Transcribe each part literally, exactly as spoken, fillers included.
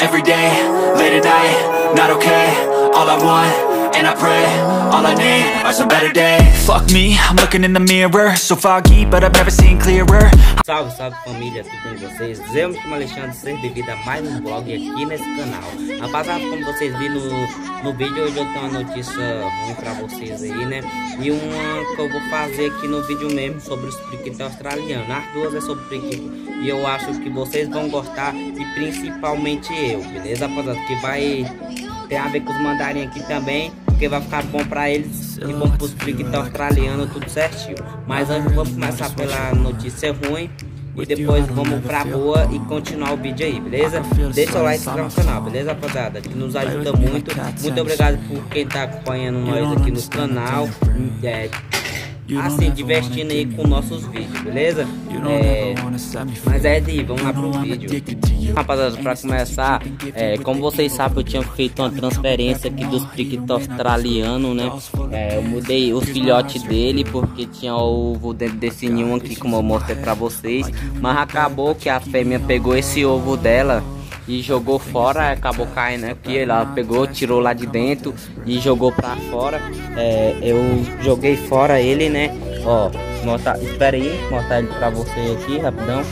every day, late at night, not okay. All I want, and I pray, all I need are some better days. Fuck me, I'm looking in the mirror, so foggy, but I've never seen clearer. Salve, salve família, tudo bem com vocês? Eu me chamo Alexandre, seja bem-vindo a mais um vlog aqui nesse canal. Rapaziada, como vocês viram no, no vídeo, hoje eu tenho uma notícia ruim pra vocês aí, né? E uma que eu vou fazer aqui no vídeo mesmo sobre os periquitos australianos. As duas é sobre periquito e eu acho que vocês vão gostar, e principalmente eu, beleza, rapaziada? Que vai ter a ver com os mandarim aqui também, porque vai ficar bom pra eles e bom pros periquitos australianos, tudo certinho. Mas antes vamos começar pela notícia ruim e depois vamos pra boa e continuar o vídeo aí, beleza? Deixa o like e se inscreve no canal, beleza, rapaziada? Que nos ajuda muito. Muito obrigado por quem tá acompanhando nós aqui no canal, é, assim, divertindo aí com nossos vídeos, beleza? É, mas é de vamos lá pro vídeo. Rapaziada, pra começar, é, como vocês sabem, eu tinha feito uma transferência aqui dos periquitos australianos, né? É, eu mudei os filhotes dele porque tinha ovo dentro desse ninho aqui, como eu mostrei pra vocês. Mas acabou que a fêmea pegou esse ovo dela e jogou fora, acabou caindo aqui. Ela pegou, tirou lá de dentro e jogou pra fora. É, eu joguei fora ele, né? Ó, mostra, espera aí, mostrar ele pra você aqui rapidão.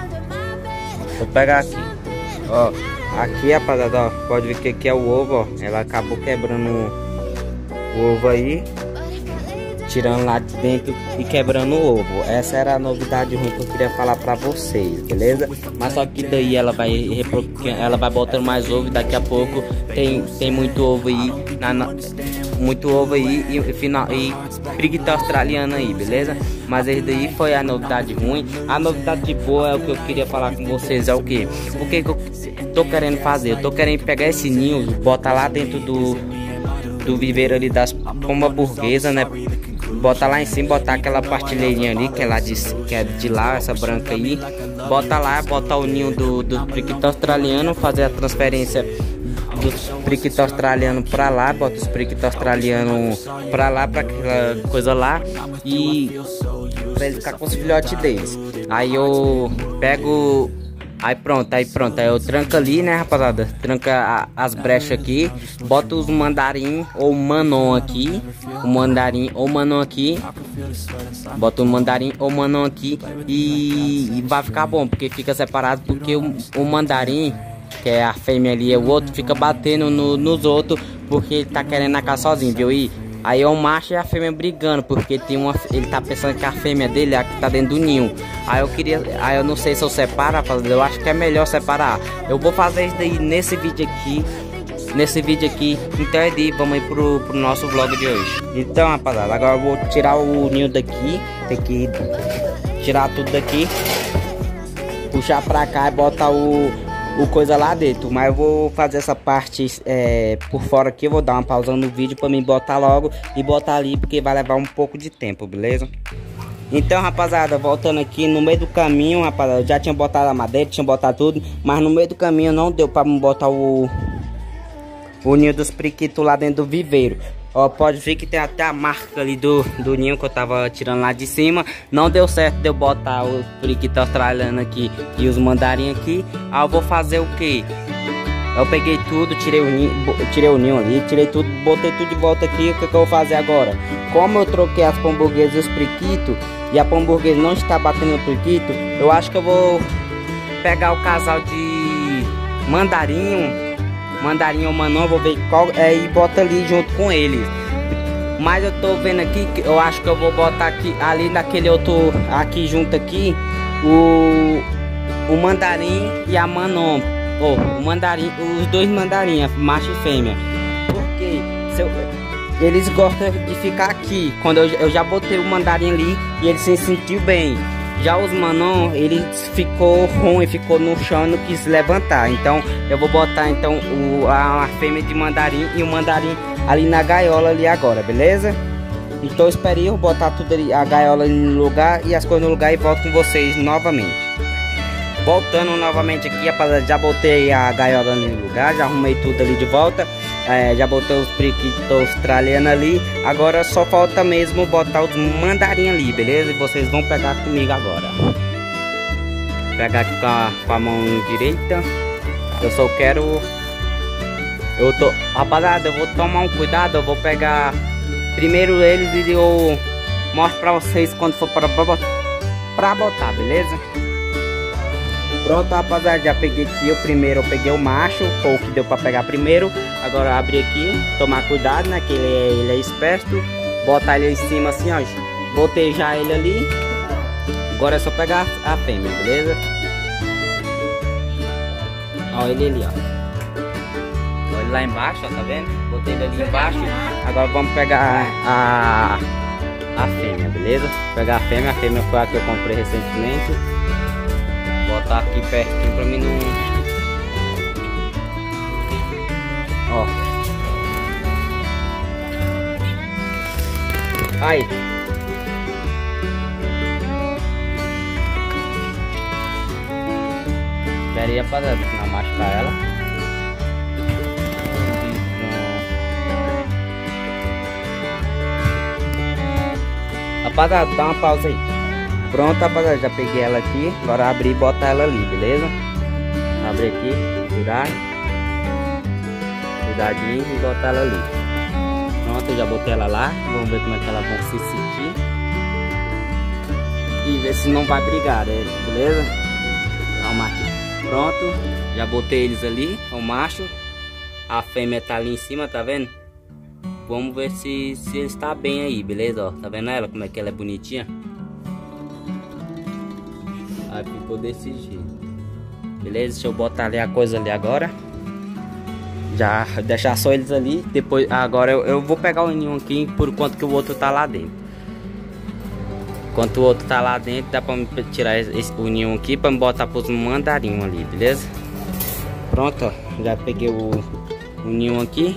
Vou pegar aqui, ó, aqui, rapaziada, ó, pode ver que aqui é o ovo, ó. Ela acabou quebrando o ovo aí, tirando lá de dentro e quebrando o ovo. Essa era a novidade ruim que eu queria falar pra vocês, beleza? Mas só que daí ela vai ela vai botando mais ovo e daqui a pouco tem, tem muito ovo aí, na, na, muito ovo aí e, e, final, e periquito australiano aí, beleza? Mas esse daí foi a novidade ruim. A novidade boa é o que eu queria falar com vocês, é o que? O que que eu tô querendo fazer? Eu tô querendo pegar esse ninho, botar lá dentro do, do viveiro ali das pombas burguesas, né? Bota lá em cima, botar aquela partilheirinha ali, que é, lá de, que é de lá, essa branca aí. Bota lá, bota o ninho do, do periquito australiano, fazer a transferência dos periquitos australianos pra lá, bota os periquitos australianos pra lá, pra aquela coisa lá, e pra ele ficar com os filhotes deles. Aí eu pego... Aí pronto, aí pronto, aí eu tranco ali, né, rapaziada? Tranca a, as brechas aqui, bota os mandarim ou manon aqui, o mandarim ou manon aqui, bota o mandarim ou manon aqui e, e vai ficar bom, porque fica separado, porque o, o mandarim, que é a fêmea ali, é o outro, fica batendo no, nos outros, porque ele tá querendo nacar sozinho, viu? E aí é o macho e a fêmea brigando, porque tem uma, ele tá pensando que a fêmea dele é a que tá dentro do ninho. Aí eu queria, aí eu não sei se eu separo, rapaziada, eu acho que é melhor separar. Eu vou fazer isso daí nesse vídeo aqui, nesse vídeo aqui. Então é de, vamos aí pro, pro nosso vlog de hoje. Então, rapaziada, agora eu vou tirar o ninho daqui, tem que tirar tudo daqui, puxar pra cá e botar o o coisa lá dentro. Mas eu vou fazer essa parte é, por fora aqui. Eu vou dar uma pausa no vídeo pra mim botar logo e botar ali, porque vai levar um pouco de tempo, beleza? Então, rapaziada, voltando aqui no meio do caminho, rapaziada, eu já tinha botado a madeira, tinha botado tudo, mas no meio do caminho não deu pra botar o o ninho dos periquitos lá dentro do viveiro. Ó, pode ver que tem até a marca ali do, do ninho que eu tava tirando lá de cima. Não deu certo de eu botar o periquito australiano aqui e os mandarim aqui. Aí eu vou fazer o que? Eu peguei tudo, tirei o ninho, tirei o ninho ali, tirei tudo, botei tudo de volta aqui. O que, que eu vou fazer agora? Como eu troquei as pomburguesas e os periquitos, e a pomburguesa não está batendo no periquito, eu acho que eu vou pegar o casal de mandarim Mandarim ou manon, vou ver qual é e bota ali junto com eles. Mas eu tô vendo aqui que eu acho que eu vou botar aqui ali naquele outro aqui junto aqui o o mandarim e a manon. Oh, o mandarim, os dois mandarim, macho e fêmea. Porque se eu, eles gostam de ficar aqui. Quando eu, eu já botei o mandarim ali e ele se sentiu bem. Já os manon, ele ficou ruim, ficou no chão e não quis levantar. Então eu vou botar então o, a, a fêmea de mandarim e o mandarim ali na gaiola ali agora, beleza? Então eu esperei eu botar tudo ali, a gaiola no lugar e as coisas no lugar, e volto com vocês novamente. Voltando novamente aqui, rapaziada, já botei a gaiola no lugar, já arrumei tudo ali de volta. É, já botei os periquitos australianos ali. Agora só falta mesmo botar os mandarim ali, beleza? E vocês vão pegar comigo agora. Pegar aqui com a, com a mão direita. Eu só quero... Eu tô... Rapaziada, eu vou tomar um cuidado. Eu vou pegar primeiro eles e eu mostro pra vocês quando for pra, pra botar, beleza? Pronto, rapaziada, já peguei aqui o primeiro. Eu peguei o macho, foi o que deu pra pegar primeiro. Agora abrir aqui, tomar cuidado, né? Que ele é, ele é esperto. Botar ele em cima assim, ó. Botei já ele ali. Agora é só pegar a fêmea, beleza? Olha ele ali, ó. Olha ele lá embaixo, ó, tá vendo? Botei ele ali embaixo. Agora vamos pegar a, a fêmea, beleza? Pegar a fêmea, a fêmea foi a que eu comprei recentemente. Botar aqui pertinho pra mim não... Ó. Aí. Espera aí, rapaziada, não machucar ela. Rapaziada, dá uma pausa aí. Pronto, rapaziada, já peguei ela aqui. Agora abrir e botar ela ali, beleza? Abre aqui, cuidado. Cuidadinho e botar ela ali. Pronto, eu já botei ela lá. Vamos ver como é que elas vão se sentir. E ver se não vai brigar, né? Beleza? Calma aqui. Pronto, já botei eles ali, o macho. A fêmea tá ali em cima, tá vendo? Vamos ver se, se ele está bem aí, beleza? Ó, tá vendo ela, como é que ela é bonitinha? Aí ficou desse jeito. Beleza, deixa eu botar ali a coisa ali agora. Já deixar só eles ali. Depois, agora eu, eu vou pegar o ninho aqui por enquanto que o outro tá lá dentro. Enquanto o outro tá lá dentro, dá pra me tirar esse, o ninho aqui pra me botar pros mandarinhos ali, beleza? Pronto, ó. Já peguei o, o ninho aqui.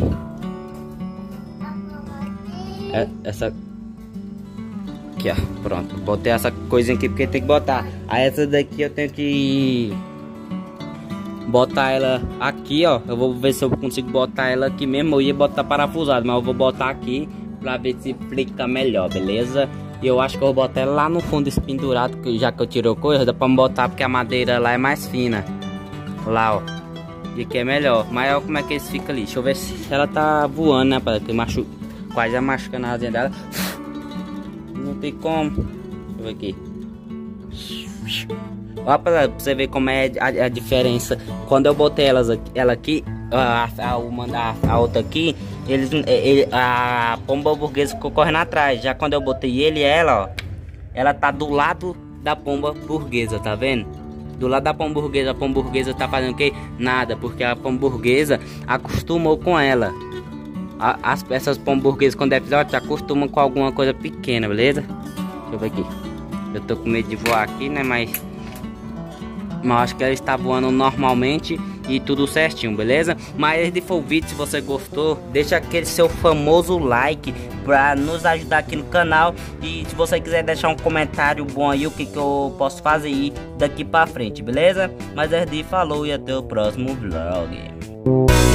É, essa aqui, ó, pronto, botei essa coisinha aqui porque tem que botar. Aí essa daqui eu tenho que botar ela aqui, ó. Eu vou ver se eu consigo botar ela aqui mesmo. Eu ia botar parafusado, mas eu vou botar aqui pra ver se fica melhor, beleza? E eu acho que eu vou botar ela lá no fundo esse pendurado, que já que eu tirei coisa, dá pra me botar porque a madeira lá é mais fina. Lá, ó. E aqui é melhor. Mas olha como é que eles ficam ali. Deixa eu ver se ela tá voando, né? Porque machu... quase já machucando a asinha dela. Não tem como. Deixa eu ver aqui. Ó, pra você ver como é a, a diferença. Quando eu botei elas aqui, ela aqui, a, a, uma, a, a outra aqui, eles, ele, a pomba burguesa ficou correndo atrás. Já quando eu botei ele e ela, ó, ela tá do lado da pomba burguesa, tá vendo? Do lado da pomba burguesa, a pomba burguesa tá fazendo o quê? Nada, porque a pomba burguesa acostumou com ela. As peças pomburguesas quando é episódio acostumam com alguma coisa pequena, beleza? Deixa eu ver aqui. Eu tô com medo de voar aqui, né? Mas, mas acho que ela está voando normalmente e tudo certinho, beleza? Mas se for o vídeo, se você gostou, deixa aquele seu famoso like pra nos ajudar aqui no canal. E se você quiser deixar um comentário bom aí, o que, que eu posso fazer daqui pra frente, beleza? Mas é de falou e até o próximo vlog.